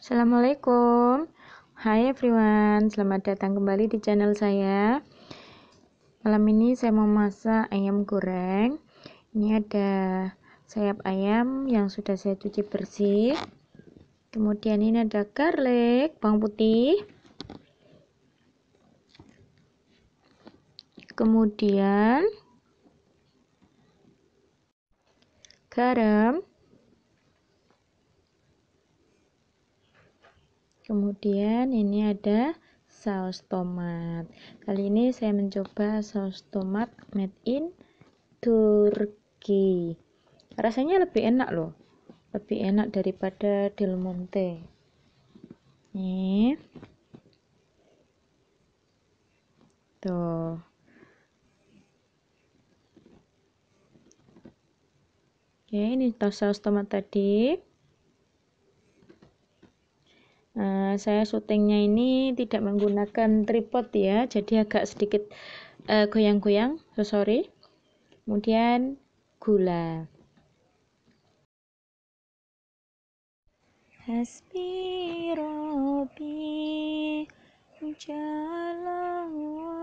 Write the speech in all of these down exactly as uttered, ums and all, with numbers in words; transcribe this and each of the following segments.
Assalamualaikum. Hai everyone, selamat datang kembali di channel saya. Malam ini saya mau masak ayam goreng. Ini ada sayap ayam yang sudah saya cuci bersih. Kemudian ini ada garlic, bawang putih. Kemudian garam. Kemudian ini ada saus tomat. Kali ini saya mencoba saus tomat made in Turki. Rasanya lebih enak loh. Lebih enak daripada Del Monte. Nih. Tuh. Oke, ini saus tomat tadi. Nah, saya syutingnya ini tidak menggunakan tripod ya, jadi agak sedikit goyang-goyang, uh, so sorry. Kemudian gula. Hasbi Rabbi Jalla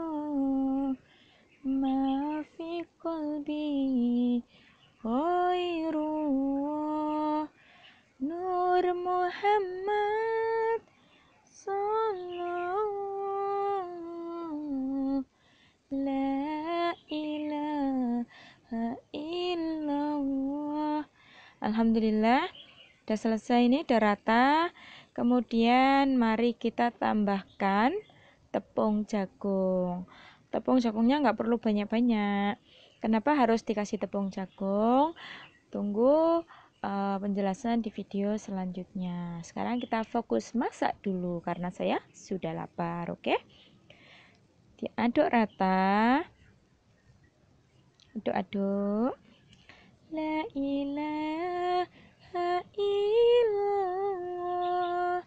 ma fi qalbi ghairu Nur Muhammad sallallahu la ilaha illallah. Alhamdulillah udah selesai, ini udah rata. Kemudian mari kita tambahkan tepung jagung. Tepung jagungnya nggak perlu banyak-banyak. Kenapa harus dikasih tepung jagung? Tunggu uh, penjelasan di video selanjutnya. Sekarang kita fokus masak dulu karena saya sudah lapar. Oke, diaduk rata, aduk-aduk. La ilaha illallah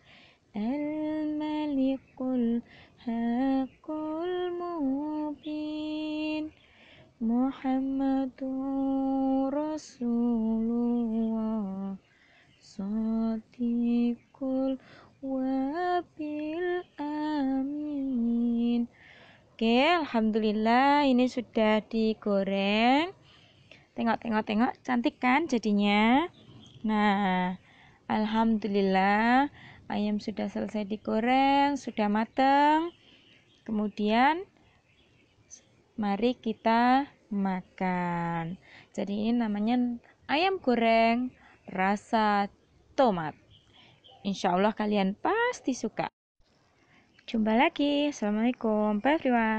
al-malikul haqqul mubin Muhammadur Rasulullah Shadiqul wabil amin. Oke, alhamdulillah ini sudah digoreng. Tengok-tengok-tengok, cantik kan jadinya. Nah, alhamdulillah ayam sudah selesai digoreng, sudah matang. Kemudian mari kita makan. Jadi ini namanya ayam goreng rasa tomat. Insya Allah kalian pasti suka. Jumpa lagi. Assalamualaikum. Bye everyone.